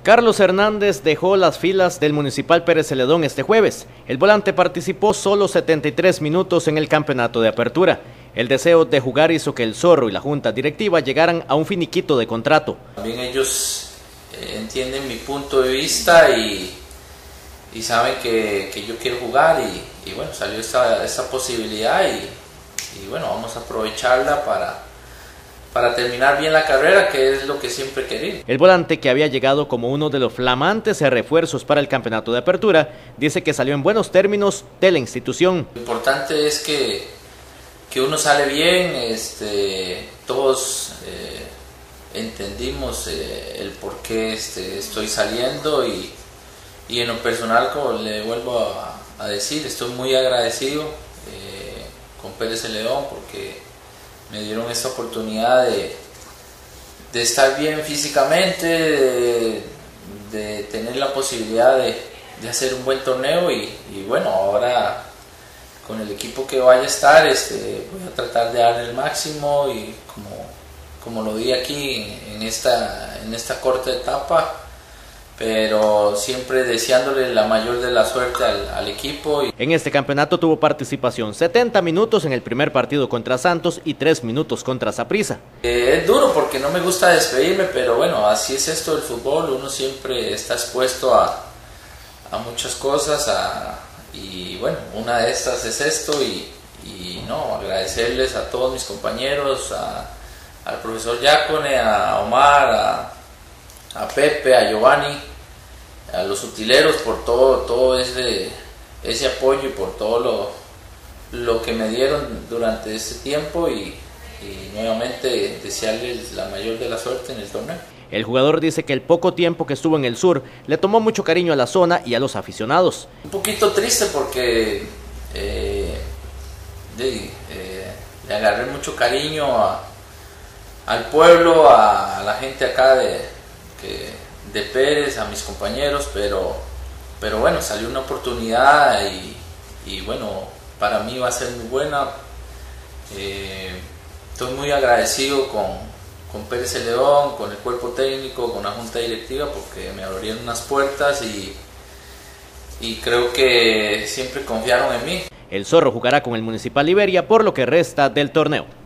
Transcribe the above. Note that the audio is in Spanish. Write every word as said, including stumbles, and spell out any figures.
Carlos Hernández dejó las filas del Municipal Pérez Celedón este jueves. El volante participó solo setenta y tres minutos en el campeonato de apertura. El deseo de jugar hizo que el Zorro y la junta directiva llegaran a un finiquito de contrato. También ellos eh, entienden mi punto de vista y, y saben que, que yo quiero jugar y, y bueno, salió esta, esta posibilidad y, y bueno, vamos a aprovecharla para... para terminar bien la carrera, que es lo que siempre quería. El volante, que había llegado como uno de los flamantes refuerzos para el campeonato de apertura, dice que salió en buenos términos de la institución. Lo importante es que, que uno sale bien, este, todos eh, entendimos eh, el por qué este, estoy saliendo y, y en lo personal, como le vuelvo a, a decir, estoy muy agradecido eh, con Pérez Celedón porque me dieron esta oportunidad de, de estar bien físicamente, de, de tener la posibilidad de, de hacer un buen torneo y, y bueno, ahora con el equipo que vaya a estar este, voy a tratar de dar el máximo y como, como lo di aquí en esta, en esta corta etapa, pero siempre deseándole la mayor de la suerte al, al equipo. En este campeonato tuvo participación setenta minutos en el primer partido contra Santos y tres minutos contra Saprissa. Eh, es duro porque no me gusta despedirme, pero bueno, así es esto del fútbol, uno siempre está expuesto a, a muchas cosas a, y bueno, una de estas es esto y, y no, agradecerles a todos mis compañeros, a, al profesor Yacone, a Omar, a, a Pepe, a Giovanni, a los utileros por todo, todo ese, ese apoyo y por todo lo, lo que me dieron durante este tiempo y, y nuevamente desearles la mayor de la suerte en el torneo. El jugador dice que el poco tiempo que estuvo en el sur le tomó mucho cariño a la zona y a los aficionados. Un poquito triste porque eh, de, eh, le agarré mucho cariño a, al pueblo, a, a la gente acá de, que, de Pérez, a mis compañeros, pero, pero bueno, salió una oportunidad y, y bueno, para mí va a ser muy buena. Eh, estoy muy agradecido con, con Pérez Celedón, con el cuerpo técnico, con la junta directiva, porque me abrieron unas puertas y, y creo que siempre confiaron en mí. El Zorro jugará con el Municipal Liberia por lo que resta del torneo.